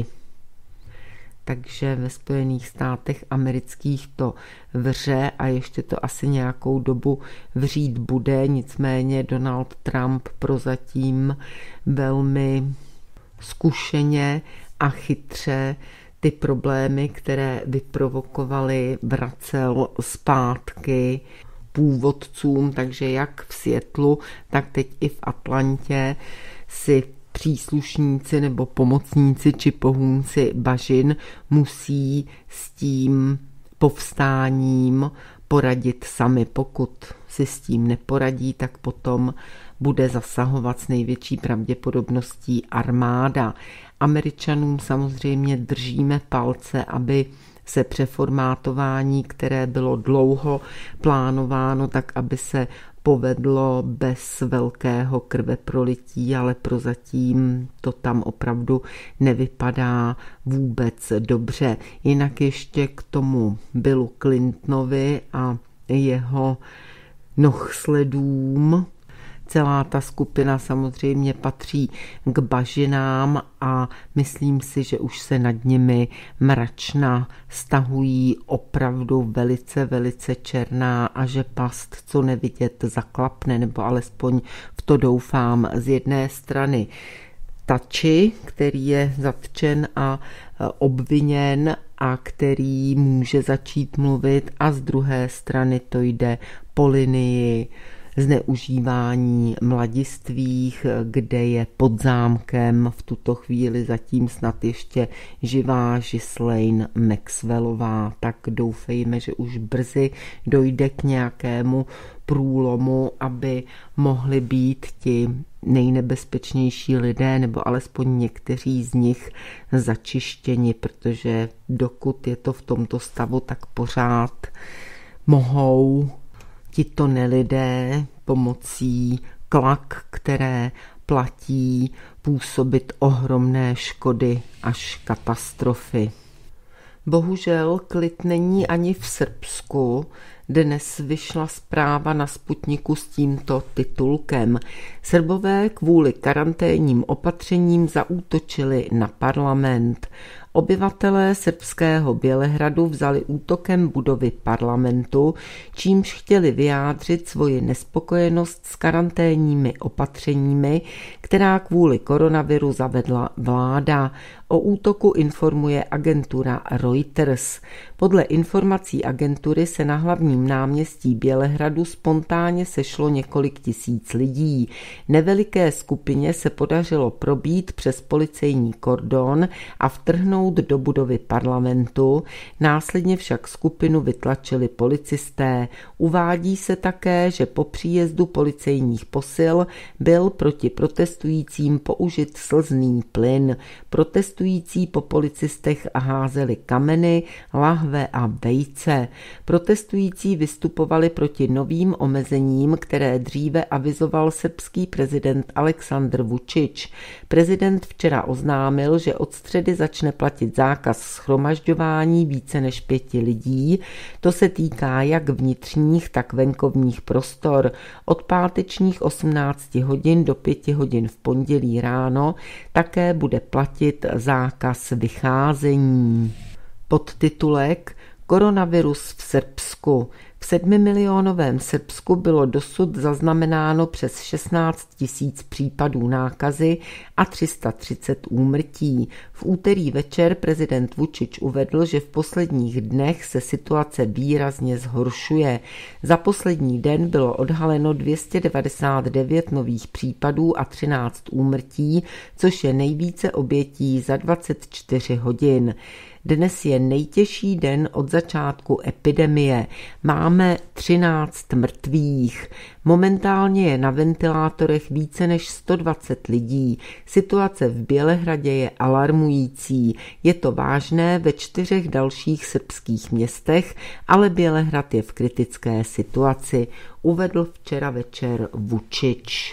S1: Takže ve Spojených státech amerických to vře a ještě to asi nějakou dobu vřít bude, nicméně Donald Trump prozatím velmi zkušeně a chytře ty problémy, které vyprovokovaly, vracel zpátky původcům, takže jak v Seattlu, tak teď i v Atlantě si příslušníci nebo pomocníci či pohůnci bažin musí s tím povstáním poradit sami. Pokud si s tím neporadí, tak potom bude zasahovat s největší pravděpodobností armáda. Američanům samozřejmě držíme palce, aby se přeformátování, které bylo dlouho plánováno, tak aby se povedlo bez velkého krveprolití, ale prozatím to tam opravdu nevypadá vůbec dobře. Jinak ještě k tomu Billu Clintonovi a jeho nohsledům. Celá ta skupina samozřejmě patří k bažinám a myslím si, že už se nad nimi mračna stahují opravdu velice, velice černá a že past, co nevidět, zaklapne, nebo alespoň v to doufám. Z jedné strany Tači, který je zatčen a obviněn a který může začít mluvit, a z druhé strany to jde po linii zneužívání mladistvých, kde je pod zámkem v tuto chvíli zatím snad ještě živá Ghislaine Maxwellová, tak doufejme, že už brzy dojde k nějakému průlomu, aby mohli být ti nejnebezpečnější lidé, nebo alespoň někteří z nich začištěni, protože dokud je to v tomto stavu, tak pořád mohou tito nelidé pomocí klak, které platí, působit ohromné škody až katastrofy. Bohužel klid není ani v Srbsku. Dnes vyšla zpráva na Sputniku s tímto titulkem. Srbové kvůli karanténním opatřením zaútočili na parlament. Obyvatelé srbského Bělehradu vzali útokem budovy parlamentu, čímž chtěli vyjádřit svoji nespokojenost s karanténními opatřeními, která kvůli koronaviru zavedla vláda. O útoku informuje agentura Reuters. Podle informací agentury se na hlavním náměstí Bělehradu spontánně sešlo několik tisíc lidí. Neveliké skupině se podařilo probít přes policejní kordon a vtrhnout do budovy parlamentu, následně však skupinu vytlačili policisté. Uvádí se také, že po příjezdu policejních posil byl proti protestujícím použit slzný plyn. Protestující po policistech házeli kameny, lahve láhve a vejce. Protestující vystupovali proti novým omezením, které dříve avizoval srbský prezident Aleksandr Vučić. Prezident včera oznámil, že od středy začne platit zákaz shromažďování více než 5 lidí. To se týká jak vnitřních, tak venkovních prostor. Od pátečních 18 hodin do 5 hodin v pondělí ráno také bude platit zákaz vycházení. Podtitulek Koronavirus v Srbsku. V 7milionovém Srbsku bylo dosud zaznamenáno přes 16 000 případů nákazy a 330 úmrtí. V úterý večer prezident Vučić uvedl, že v posledních dnech se situace výrazně zhoršuje. Za poslední den bylo odhaleno 299 nových případů a 13 úmrtí, což je nejvíce obětí za 24 hodin. Dnes je nejtěžší den od začátku epidemie. Máme 13 mrtvých. Momentálně je na ventilátorech více než 120 lidí. Situace v Bělehradě je alarmující. Je to vážné ve 4 dalších srbských městech, ale Bělehrad je v kritické situaci, uvedl včera večer Vučić.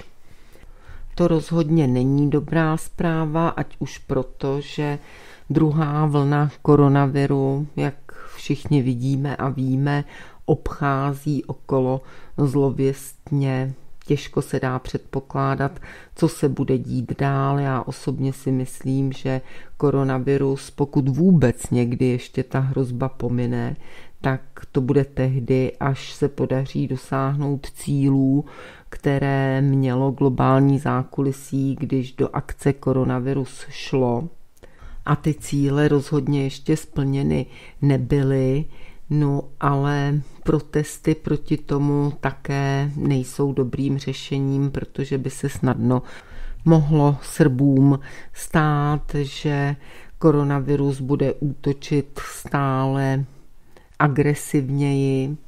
S1: To rozhodně není dobrá zpráva, ať už proto, že druhá vlna koronaviru, jak všichni vidíme a víme, obchází okolo zlověstně. Těžko se dá předpokládat, co se bude dít dál. Já osobně si myslím, že koronavirus, pokud vůbec někdy ještě ta hrozba pomine, tak to bude tehdy, až se podaří dosáhnout cílů, které mělo globální zákulisí, když do akce koronavirus šlo. A ty cíle rozhodně ještě splněny nebyly, no ale protesty proti tomu také nejsou dobrým řešením, protože by se snadno mohlo Srbům stát, že koronavirus bude útočit stále agresivněji.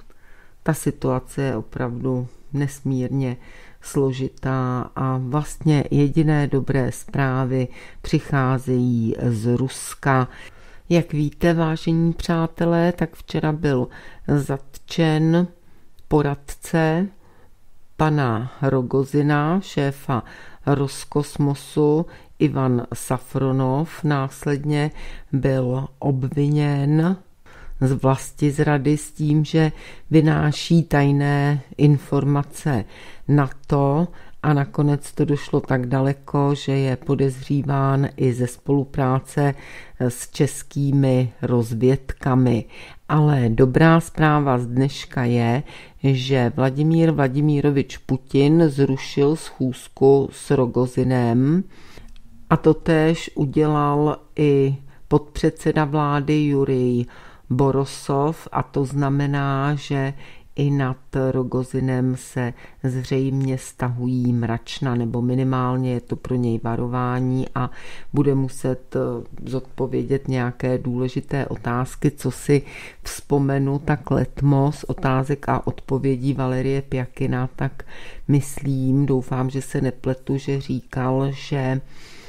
S1: Ta situace je opravdu nesmírně složitá a vlastně jediné dobré zprávy přicházejí z Ruska. Jak víte, vážení přátelé, tak včera byl zatčen poradce pana Rogozina, šéfa Roskosmosu, Ivan Safronov. Následně byl obviněn z vlastizrady s tím, že vynáší tajné informace NATO a nakonec to došlo tak daleko, že je podezříván i ze spolupráce s českými rozvědkami. Ale dobrá zpráva z dneška je, že Vladimír Vladimirovič Putin zrušil schůzku s Rogozinem a totéž udělal i podpředseda vlády Jurij Borisov, a to znamená, že i nad Rogozinem se zřejmě stahují mračna, nebo minimálně je to pro něj varování a bude muset zodpovědět nějaké důležité otázky. Co si vzpomenu, tak letmos otázek a odpovědí Valerie Pjakina, tak myslím, doufám, že se nepletu, že říkal, že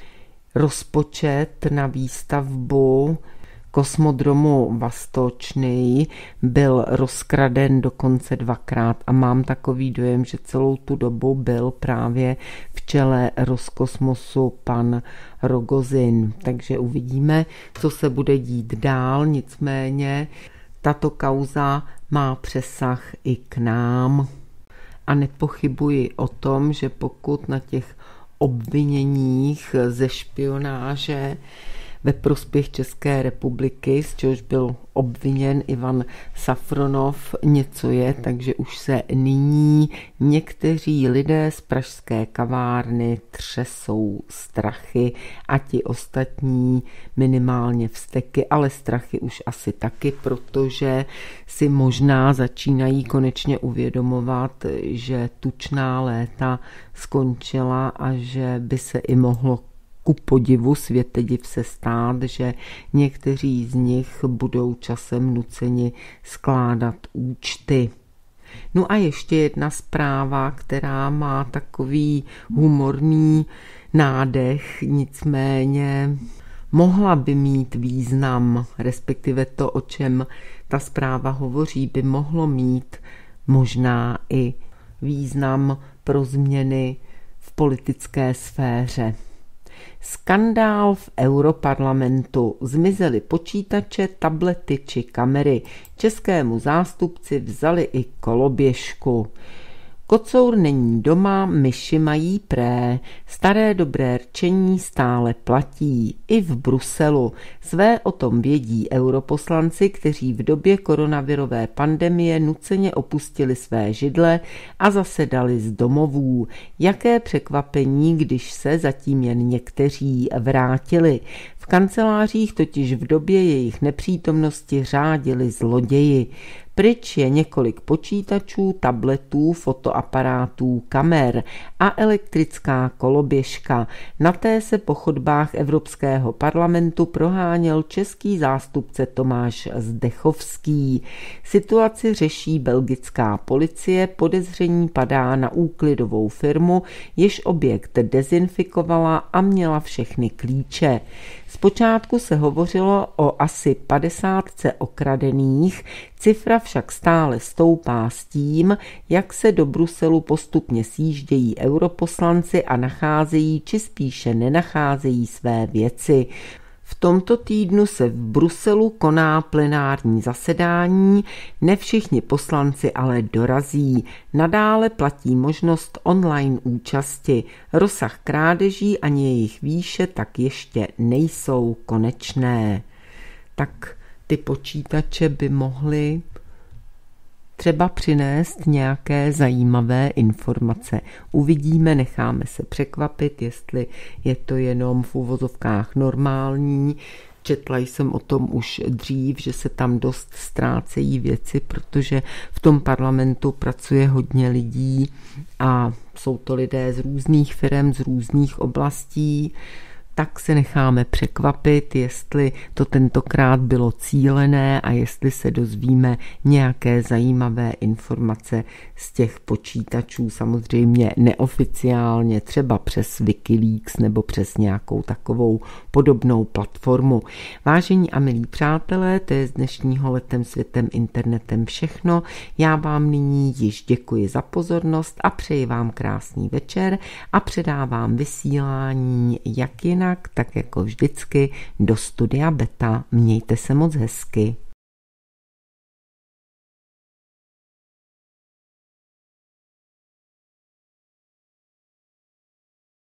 S1: rozpočet na výstavbu kosmodromu Vastočný byl rozkraden dokonce 2krát a mám takový dojem, že celou tu dobu byl právě v čele Roskosmosu pan Rogozin. Takže uvidíme, co se bude dít dál, nicméně tato kauza má přesah i k nám a nepochybuji o tom, že pokud na těch obviněních ze špionáže ve prospěch České republiky, z čehož byl obviněn Ivan Safronov, něco je, takže už se nyní někteří lidé z pražské kavárny třesou strachy a ti ostatní minimálně vzteky, ale strachy už asi taky, protože si možná začínají konečně uvědomovat, že tučná léta skončila a že by se i mohlo ku podivu světediv se stát, že někteří z nich budou časem nuceni skládat účty. No a ještě jedna zpráva, která má takový humorný nádech, nicméně mohla by mít význam, respektive to, o čem ta zpráva hovoří, by mohlo mít možná i význam pro změny v politické sféře. Skandál v Europarlamentu. Zmizely počítače, tablety či kamery. Českému zástupci vzali i koloběžku. Kocour není doma, myši mají pré. Staré dobré rčení stále platí. I v Bruselu. Své o tom vědí europoslanci, kteří v době koronavirové pandemie nuceně opustili své židle a zasedali z domovů. Jaké překvapení, když se zatím jen někteří vrátili. V kancelářích totiž v době jejich nepřítomnosti řádili zloději. Pryč je několik počítačů, tabletů, fotoaparátů, kamer a elektrická koloběžka. Na té se po chodbách Evropského parlamentu proháněl český zástupce Tomáš Zdechovský. Situaci řeší belgická policie, podezření padá na úklidovou firmu, jež objekt dezinfikovala a měla všechny klíče. Zpočátku se hovořilo o asi 50 okradených, cifra však stále stoupá s tím, jak se do Bruselu postupně sjíždějí europoslanci a nacházejí, či spíše nenacházejí své věci. V tomto týdnu se v Bruselu koná plenární zasedání, ne všichni poslanci ale dorazí. Nadále platí možnost online účasti. Rozsah krádeží ani jejich výše tak ještě nejsou konečné. Tak ty počítače by mohly třeba přinést nějaké zajímavé informace. Uvidíme, necháme se překvapit, jestli je to jenom v uvozovkách normální. Četla jsem o tom už dřív, že se tam dost ztrácejí věci, protože v tom parlamentu pracuje hodně lidí a jsou to lidé z různých firem, z různých oblastí. Tak se necháme překvapit, jestli to tentokrát bylo cílené a jestli se dozvíme nějaké zajímavé informace z těch počítačů, samozřejmě neoficiálně, třeba přes Wikileaks nebo přes nějakou takovou podobnou platformu. Vážení a milí přátelé, to je z dnešního Letem světem internetem všechno. Já vám nyní již děkuji za pozornost a přeji vám krásný večer a předávám vysílání jak jinak, tak jako vždycky do studia Beta. Mějte se moc hezky.